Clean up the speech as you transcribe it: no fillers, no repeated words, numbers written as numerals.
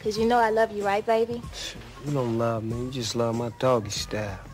Cause you know I love you, right, baby? You don't love me. You just love my doggy style.